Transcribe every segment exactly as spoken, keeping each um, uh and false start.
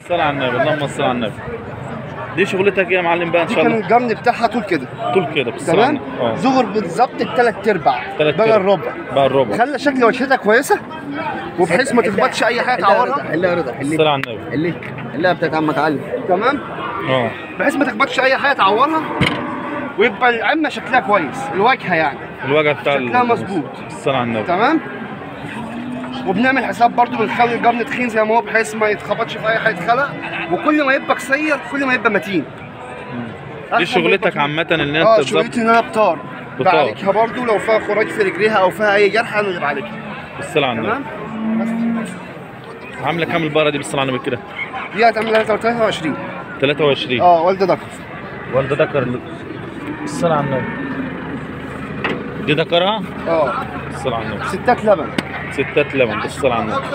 صل على النبي، اللهم صل على النبي. دي شغلتك ايه يا معلم بقى ان شاء الله؟ دي كان الجرن بتاعها طول كده طول كده بالصلاه تمام. اه زغر بالظبط الثلاث ارباع بقى الربع بقى الربع. خلى شكل وجهتها كويسه وبحيث ما تخبطش اي حاجه تعورها. حلها رضا حلها الصلاه على النبي. حلها حلها بتاعت عمك علي تمام اه بحيث ما تخبطش اي حاجه تعورها ويبقى العمه شكلها كويس الواجهه يعني الوجه بتاع شكلها مظبوط. الصلاه على النبي. تمام. وبنعمل حساب برضو بنخلي الجرن تخين زي ما هو بحيث ما يتخبطش في اي حاجه يتخلق، وكل ما يبقى قصير كل ما يبقى متين. دي شغلتك عامه ان انت اه تظبط. شغلتي ان انا بطار بطار. بعالجها برضو لو فيها خراج في رجليها او فيها اي جرح انا اللي بعالجها. بالصلاه على النبي. تمام. عامله كام البقره دي بالصلاه على النبي كده؟ دي هتعمل ثلاثة وعشرين. ثلاثة وعشرين. اه والده ذكر. والده ذكر. الصلاه على النبي. دي ذكرها؟ اه الصلاه على النبي. ستات لبن. ستات لبن بالصلاه على النبي.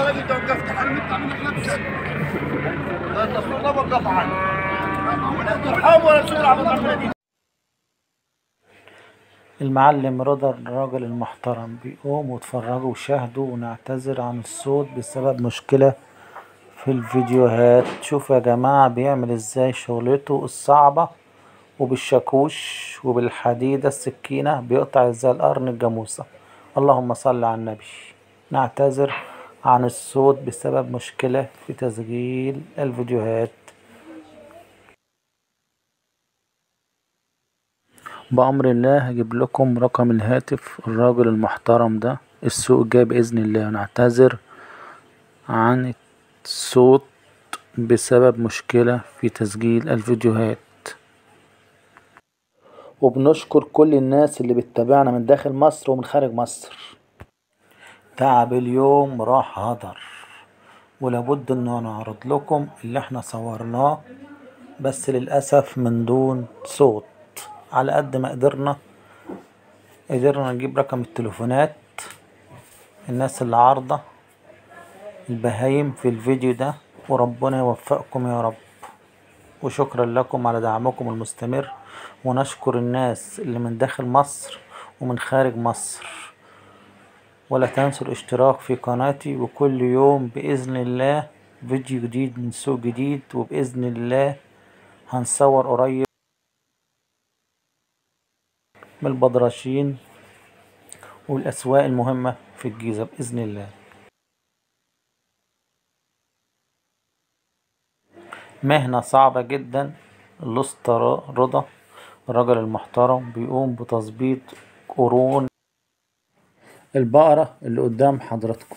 المعلم رضا الراجل المحترم بيقوم وتفرجوا وشاهدوا ونعتذر عن الصوت بسبب مشكلة في الفيديوهات. شوفوا يا جماعة بيعمل ازاي شغلته الصعبة وبالشاكوش وبالحديدة السكينة بيقطع ازاي القرن الجاموسة. اللهم صل على النبي. نعتذر عن الصوت بسبب مشكلة في تسجيل الفيديوهات. بأمر الله هجيب لكم رقم الهاتف الراجل المحترم ده السوق الجاي بإذن الله. نعتذر عن الصوت بسبب مشكلة في تسجيل الفيديوهات، وبنشكر كل الناس اللي بتتابعنا من داخل مصر ومن خارج مصر. تعب اليوم راح هدر، ولابد ان نعرض لكم اللي احنا صورناه بس للأسف من دون صوت. على قد ما قدرنا قدرنا نجيب رقم التليفونات الناس اللي عارضة البهايم في الفيديو ده، وربنا يوفقكم يا رب. وشكرا لكم على دعمكم المستمر، ونشكر الناس اللي من داخل مصر ومن خارج مصر. ولا تنسوا الاشتراك في قناتي، وكل يوم بإذن الله فيديو جديد من سوق جديد، وبإذن الله هنصور قريب من البدرشين والأسواق المهمة في الجيزة بإذن الله. مهنة صعبة جدا. الأسطى رضا الرجل المحترم بيقوم بتظبيط قرون البقرة اللي قدام حضراتكم،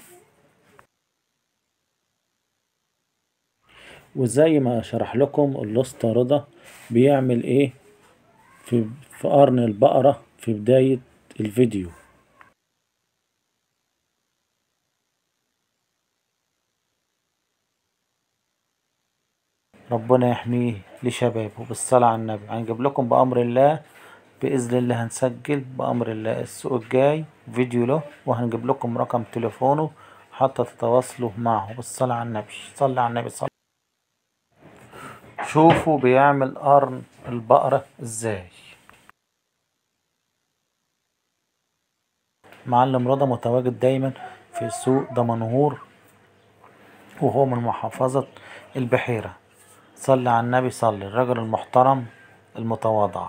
وزي ما شرح لكم الأسطى رضا بيعمل ايه في في قرن البقرة في بداية الفيديو. ربنا يحميه لشبابه بالصلاة على النبي. هنجيب لكم بأمر الله بإذن الله، هنسجل بأمر الله السوق الجاي فيديو له، وهنجيب لكم رقم تليفونه حتى تتواصلوا معه بالصلاة على النبي. صلى على النبي. صلى. شوفوا بيعمل قرن البقرة ازاي. معلم رضا متواجد دايما في سوق دمنهور، وهو من محافظة البحيرة. صلى على النبي. صلى الرجل المحترم المتواضع.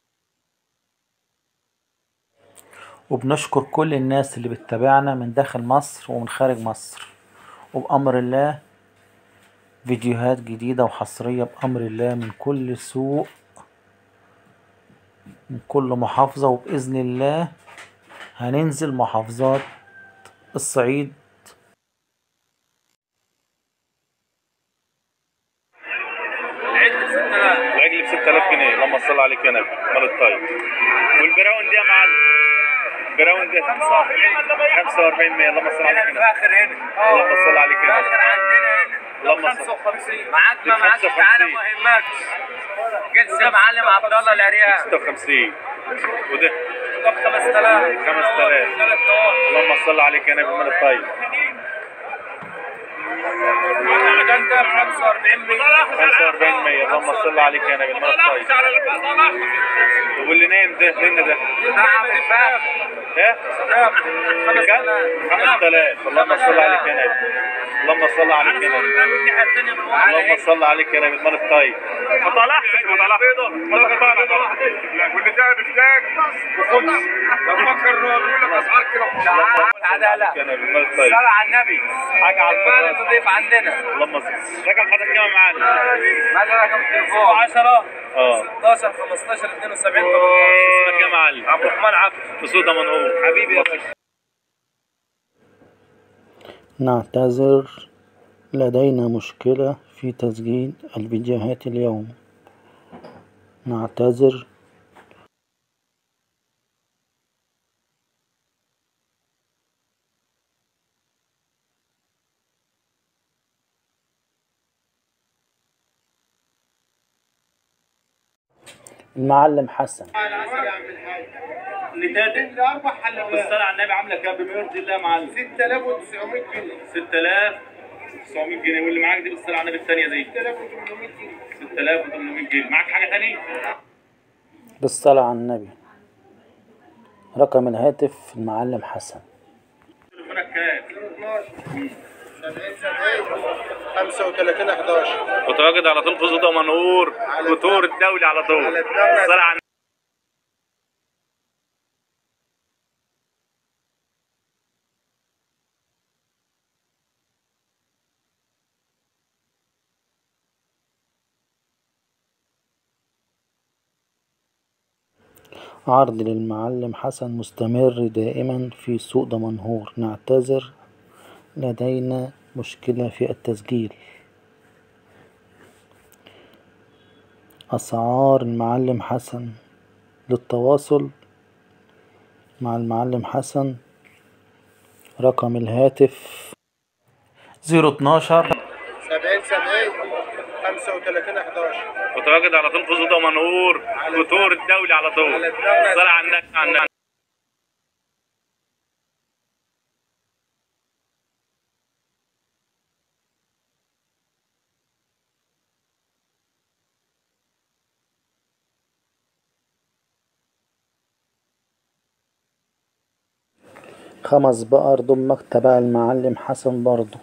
وبنشكر كل الناس اللي بتتابعنا من داخل مصر ومن خارج مصر، وبأمر الله فيديوهات جديدة وحصرية بأمر الله من كل سوق من كل محافظة، وبإذن الله هننزل محافظات الصعيد. العجل ب ستة آلاف جنيه. اللهم صل عليك يا نبي. مال الطيب. والبراون دي يا معلم؟ البراون دي خمسة وأربعين مية. اللهم صل عليك يا نبي. فاخر هنا. اللهم صل عليك يا نبي. فاخر عندنا هنا. اللهم خمسة وخمسين. معاك ما معاك تعالى ما يهمكش. جنس يا معلم عبد الله العريان. ستة وخمسين. وده طب خمسة آلاف. خمسة آلاف. اللهم صل عليك يا نبي. مال الطيب. ده انت ب خمسة وأربعين مية. خمسة وأربعين مية. اللهم صل عليك يا نبي. المرض طيب. واللي نايم ده مين ده؟ ايه؟ كام؟ خمس آلاف. اللهم صل عليك يا نبي. اللهم صل عليك يا نبي. اللهم صل عليك يا نبي. المرض طيب. ما طلعش ما طلعش ما طلعش واللي جاي بفلاك وخبز لو فكر انه بيقول لك اسعار كده العدالة. يا نبي. المرض طيب. صلى على النبي. حاجة على المال الفطار. تضيف عندنا. اللهم صل. رقم حضرتك كام معانا؟ معنا رقم التليفون عشرة اه. ستاشر خمستاشر اتنين وسبعين. اسمك يا معلم؟ عبد الرحمن عبد. في سودا منهور. حبيبي يا باشا. نعتذر، لدينا مشكلة في تسجيل الفيديوهات اليوم. نعتذر. المعلم حسن نتاتك اربع حلوات بالصلاه على النبي عامله كام بما يرضي الله يا معلم؟ ستة آلاف وتسعمية جنيه. ستة آلاف وتسعمية جنيه. واللي معاك دي بالصلاه على النبي الثانيه دي ستة آلاف وتمنمية جنيه. ستة آلاف وتمنمية جنيه. معاك حاجه ثانيه؟ بالصلاة على النبي. رقم الهاتف المعلم حسن. تليفونك كام؟ سبعين سبعين خمسة وثلاثين حداشر. متواجد على طول في سودا منهور. فطور الدولي على طول. على الدولة. الصلاه على عرض للمعلم حسن مستمر دائما في سوق دمنهور. نعتذر، لدينا مشكلة في التسجيل. أسعار المعلم حسن. للتواصل مع المعلم حسن رقم الهاتف زيرو اتناشر سبعين سبعين خمسة وثلاثين حداشر. متواجد على طول في سودا منهور. فطور الدولي على طول. على الدولة. الصلاه على النبي. على النبي. خمس بقر ضمك تبع المعلم حسن برضو.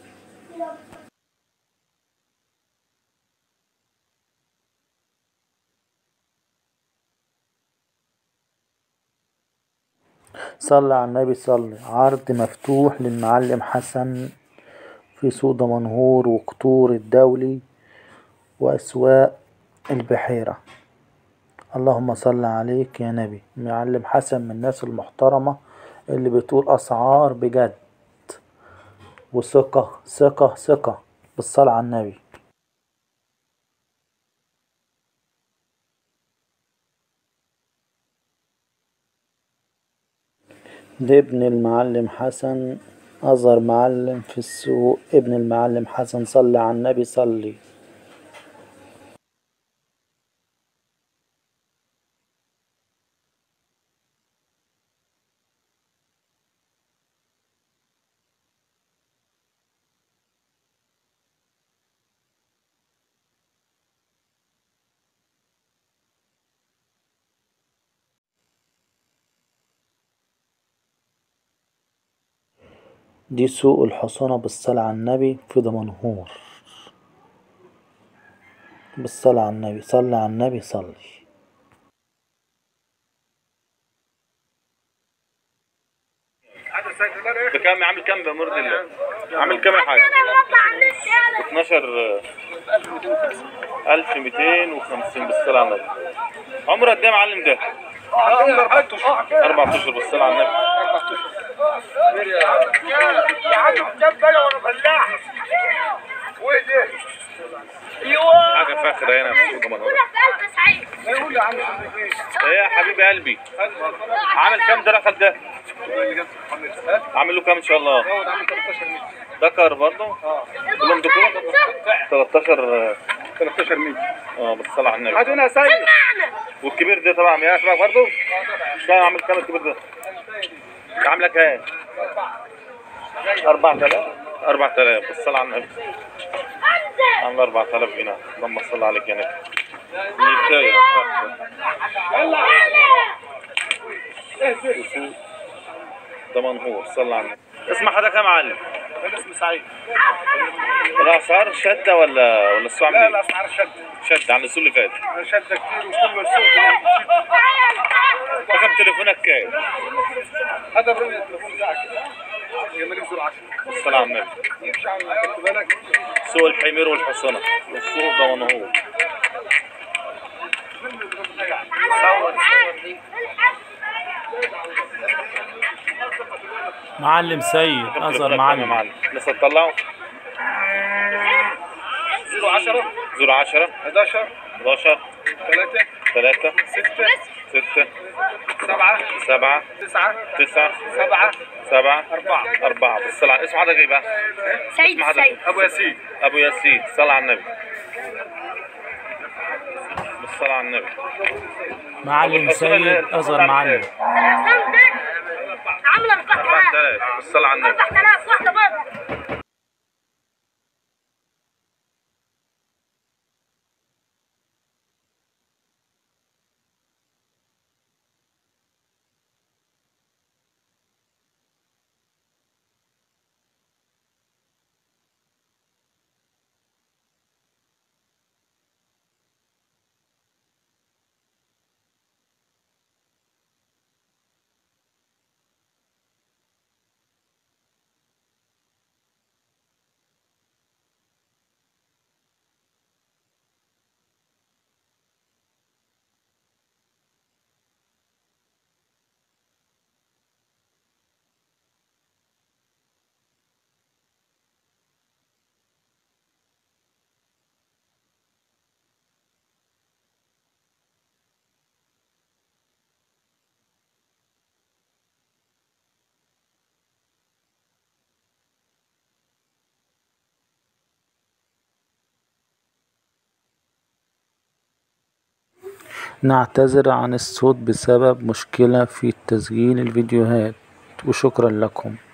صلى على النبي صلي. عرض مفتوح للمعلم حسن في سوق دمنهور وقطور الدولي وأسواق البحيرة. اللهم صل عليك يا نبي. معلم حسن من الناس المحترمة اللي بتقول أسعار بجد وثقة ثقة ثقة. بالصلاة على النبي. ده ابن المعلم حسن، أصغر معلم في السوق. ابن المعلم حسن. صلي على النبي صلي. دي سوق الحصانة. بالصلاة على النبي في دمنهور. بالصلاة على النبي. صلي على النبي صلي. بكام عامل كام بمرض الله؟ عامل كام يا حاج؟ اتناشر ألف ومئتين وخمسين. بالصلاة على النبي. عمره قد ايه يا معلم ده؟ أربع أشهر. بالصلاة على النبي. يا عم جنب انا وانا فلاح وايه حاجة فاخرة هنا في سوق دمنهور. ايه يا حبيب قلبي؟ عامل كام ده رخل ده؟ عامل له كام ان شاء الله؟ ذكر برضه؟ اه كلهم ذكور؟ تلتاشر تلتاشر مية. اه بالصلاة على النبي. هاتونا سيد. والكبير ده طبعا يا شباب برضه؟ مش فاهم عامل كام الكبير ده؟ عامله كام؟ أربعة آلاف. أربعة آلاف. بالصلاة على النبي. عامل أربعة آلاف جنيه. اللهم صل عليك يا نبي. ميتاية ده منهور. صلى على النبي. اسم حضرتك يا معلم؟ انا اسمي سعيد. الاسعار شده ولا ولا السوق عامل لا ايه؟ الاسعار شد شده عن السوق اللي فات. شد كتير وكل السوق. رقم تليفونك كام؟ هذا الرقم التليفون بتاعك يا مليك ذو العشرة. الصلاة على النبي. يمشي على خدت بالك. سوق الحمير والحصنة والسوق ده منهور. معلم سيد أزهر معلم. معلم لسه تطلعوا؟ صفر عشرة صفر عشرة حداشر حداشر ثلاثة ثلاثة ستة ستة سبعة سبعة تسعة تسعة سبعة سبعة أربعة. أربعة. بالصلاة على اسم حضرتك ايه بقى؟ سيد اسم حضرتك سيد أبو ياسين. أبو ياسين. صلى على النبي. بالصلاة على النبي. معلم سيد أزهر معلم. عامله أربعة آلاف. بالصلاة على النبي. أربعة آلاف واحده بره. نعتذر عن الصوت بسبب مشكلة في تسجيل الفيديوهات، وشكرا لكم.